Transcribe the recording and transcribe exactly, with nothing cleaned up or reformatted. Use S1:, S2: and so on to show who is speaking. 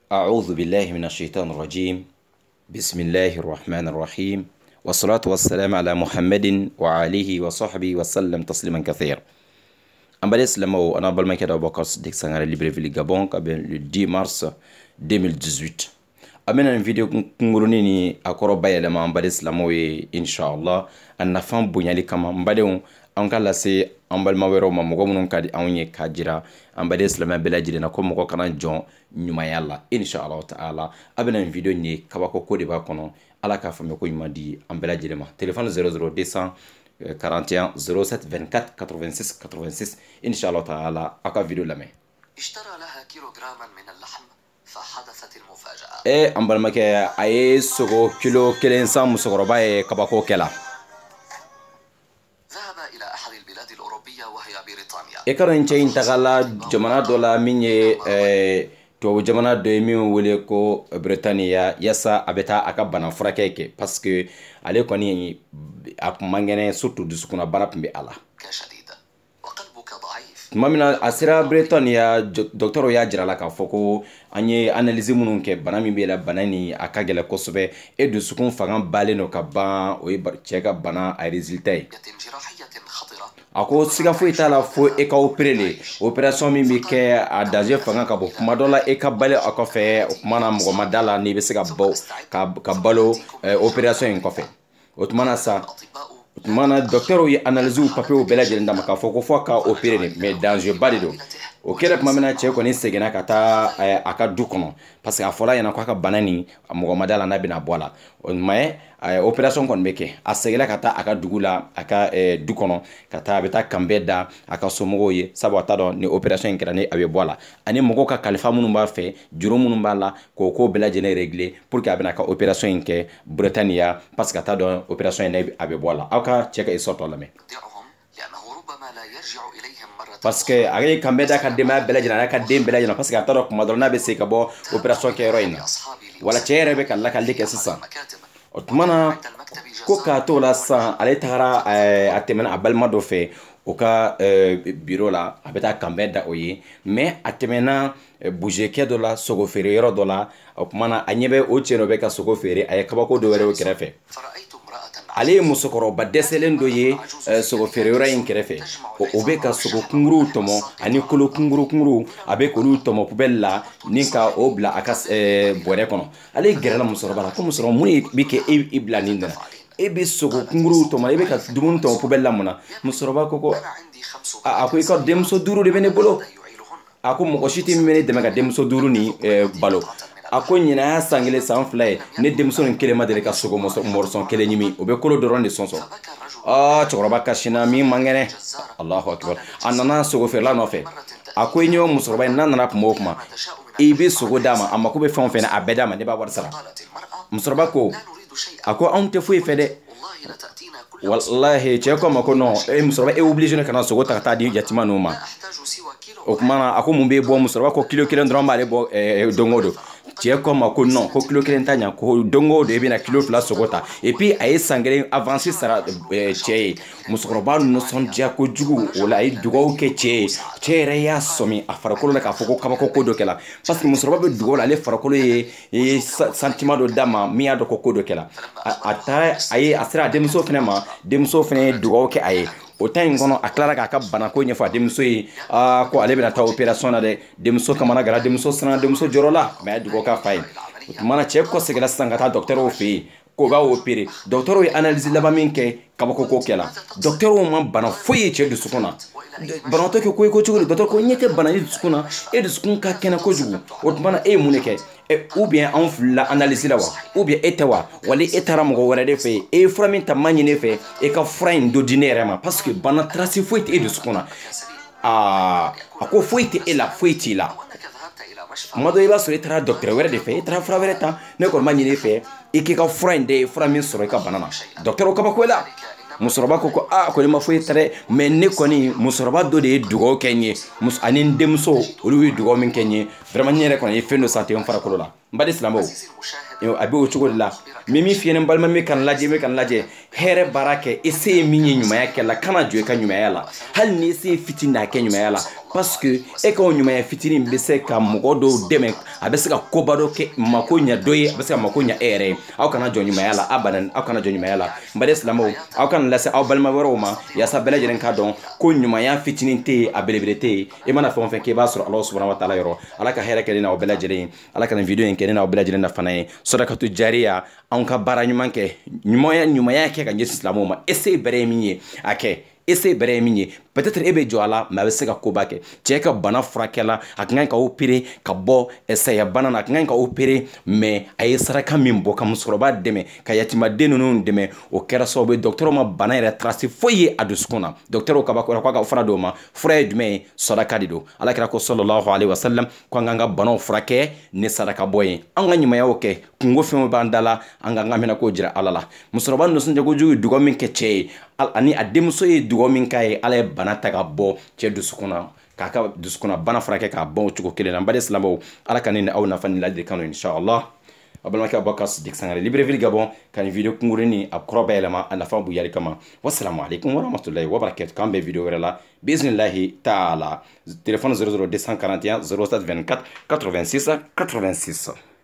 S1: أعوذ بالله من الشيطان الرجيم. بسم الله الرحمن الرحيم، والصلاة والسلام على محمد وعليه وصحبه وسلم تسليما كثيرا. Ambali Islamo, on a balma keda bokas dik sangare Libreville Gabon kaben le dix mars deux mille dix-huit. Amena une vidéo kunguruni ni akoro bayelema Ambali Islamo e inshallah an nafan bunyali kama mbade on anka lase ambalma wero ma mogo munun kadi anye kajira Ambali Islamo belajire na ko mogo kana jon nyuma yalla inshallah taala. Abena une vidéo ni kabako ko de ba kono ala ka fami ko nyuma di ambelajire ma téléphone zéro zéro deux cent quarante et un zéro sept vingt-quatre quatre-vingt-six quatre-vingt-six inshallah taala aka video lame
S2: اشترى لها كيلوغراما من اللحم فحدثت المفاجأة.
S1: e ambalma ke aye sogo kilo kelen sam sogoroba e kabako kela
S2: ذهب إلى أحد البلاد الأوروبية وهي بريطانيا.
S1: e karon chain tagala jamana dola minye e to jamana do mi wole ko Britania yasa abeta aka bana furakeke parce que ale koni akmangene surtout dusukuna bana pembe ala
S2: كشديدة وقلبك ضعيف.
S1: mamina asira Britania docteur ya jira la ka foko anye analyse munun ke bana mi bela bana ni akagela kosobe e dusukun fangan bale no ka ban o e cheka bana a résultat
S2: يتم جراحية خطرة.
S1: ako siga fo itala fo e ka operele operation mi be ke a danger fanga ka bo kuma dola e ka bale akofe kuma na mo madala ni be siga bo ka ka balo operation ko fe otmana sa mana docteur yi analyse papier o bela jenda maka fo ko fo ka opérer mais danger balido o kera kuma mena che ko ni segena kata aka du kono parce que afola yana ko aka banani mo madala na bina bola on mais opération kon beke a segela kata aka dugula aka du kono kata beta kambeda aka somogo ye sabata do ni opération kera ni abe bola ani mogo ka kalifa munu ba fe juro munu ba la ko ko bela jene régler pour que abena ka opération ke Britania parce que kata do opération ni abe bola aka cheka isoto lame parce que avec kambeda ka dema bela jena ka dem bela jena parce que kata do kuma do na be se ka bo opération ke heroine wala chere be kala kalde ke sisa otmana ko ka to la san ale tagara atemena abalma do fe o ka bureau la abeta kambeda oye mais atemena bouger ke do la sogo fere yoro do la otmana anyebe o cheno be ka sogo fere ay kabako do were o kerefe ale musokoro ba deselen do ye sogo fere yoro in kerefe o be ka sogo kunguru tomo ani kolo kunguru kunguru abe ko lu tomo pubella ninka o bla akas bore kono ale gerala musoro bala ko musoro muni bike ibla nindana ebe sogo kunguru tomo ebe ka dumun tomo pubella muna musoro ba koko ako ko demso duru de bene bolo ako mo oshiti mene de mega demso duru ni balo ako nyina sangile sanflay ne demso en kelema de ka sogo morson kele nyimi obe kolo doron de sonso ah choroba kashina mi mangene Allahu akbar anana sogo ferla no fe ako nyo musoroba nanana mo kuma ebe sogo dama amma ko be fon fe na abeda ma ne ba war sara musoroba ko ako ante fu fede wallahi cheko mako no e musoroba e obligé ne kana sogo takata di yatima no ma o kuma ako mumbe bo musoroba ko kilo kilo ndron male bo dongodo cheko mako no ko kilo kilo tanya ko dongodo e bina kilo fla sogota et puis ay sangere avancer sara che musoroba no son dia ko jugu wala ay dugo ke che che re ya somi afarakolo na ka foko kabako ko do kala parce que musoroba be dugo la le farakolo e sentiment do dama mi ado ko ko do kala ata ay asra demso finema demso fene dugo ke ay autant ngono aklara ka ka bana ko nyefa demso yi a ko ale bena ta opération na de demso kamana gara demso sana demso jorola mais dugo ka fay mana che ko segala sangata docteur o fi ko ba opérer docteur o analyse laba minke kabako ko kela docteur o man bana foye che du sukuna bana to ko ko chugul docteur ko nyete bana du sukuna e du sukun ka kena ko jugu o mana e muneke e ou bien on la analyse la wa ou bien etawa wali etara mo wala de fe e framin ta manyine fe e ka frain do dinere parce que bana trace foite e du sukuna ah ako foite e la foite la mado iba so etara docteur wala de fe etara fra vereta ne ko manyine fe e ki ka frain de framin so ka banana docteur o ka ba ko la musoroba ko a ko ma foye tare mais ne koni musoroba do de dugo kenye mus anin demso olu dugo min kenye vraiment nyere ko e fendo santé on fara ko la mbadi islambo yo abi o chugo la mimi fiene balma mi kan laje mi kan laje here barake ese minye nyuma yake la kana jwe ka nyuma yala hal ni ese fitina ke nyuma yala parce que e ka o ɲumanya fitinin bɛ se ka mɔgɔ dɔw dɛmɛ a bɛ se ka koba dɔ kɛ mako ɲɛ dɔ ye a bɛ se ka mako ɲɛ e yɛrɛ ye aw kana jɔ ɲumanya la abadan aw kana jɔ ɲumanya la n baden silamɛw aw kana lase aw balima wɛrɛw ma yaasa bɛɛ lajɛlen k'a dɔn ko ɲumanya fitinin tɛ yen a belebele tɛ yen i mana fɛn o fɛn kɛ i b'a sɔrɔ Alahu subahanahu wa taala yɔrɔ ala ka hɛrɛ kɛ ne n'aw bɛɛ lajɛlen ye ala ka nin video in kɛ ne n'aw bɛɛ lajɛlen na fana ye sadakatu jariya anw ka baara ɲuman kɛ ɲumanya ɲumanya kɛ ka ɲɛsin silamɛw ma ese bɛrɛ ye min ye a kɛ ese bɛrɛ ye min ye peut-être e bɛ jɔ a la mais a bɛ se ka koba kɛ cɛ ka bana furakɛla a ka kan ka opérer ka bɔ saya bana na a ka kan ka opérer mais a ye saraka min bɔ ka musokɔrɔba dɛmɛ ka yatimaden ninnu dɛmɛ o kɛra sababu ye docteur ma bana yɛrɛ trace foyi ye a dusukun na docteur ka bakɔrɔ k'a ka fura d'o ma fura ye jumɛn ye sadaka de don ala kira ko sallallahu alaihi wasallam ko an k'an ka banaw furakɛ ni sadaka bɔ ye an ka ɲumanyaw kɛ kungo fɛnw b'an da la an k'an ka minɛkow jira ala la musokɔrɔba nisɔndiya kojugu ye dugau min kɛ cɛ ye ani a denmuso ye dugau min k'a ye ala ye bana ta ka bɔ cɛ dusukun na k'a ka dusukun na bana furakɛ k'a bɔ o cogo kelen na n baden silamɛw ala ka ne ni aw nafa ni ladilikan inshallah a balimakɛ Abubakar Sidiki Sangare Libreville Gabon ka nin video kunkurunin a kɔrɔ bayɛlɛma a nafa bonyali kama wassalamu alaikum warahmatullahi wabarakatuh k'an bɛn video wɛrɛ la bismillahi taala téléphone zéro zéro deux cent quarante et un zéro sept vingt-quatre quatre-vingt-six quatre-vingt-six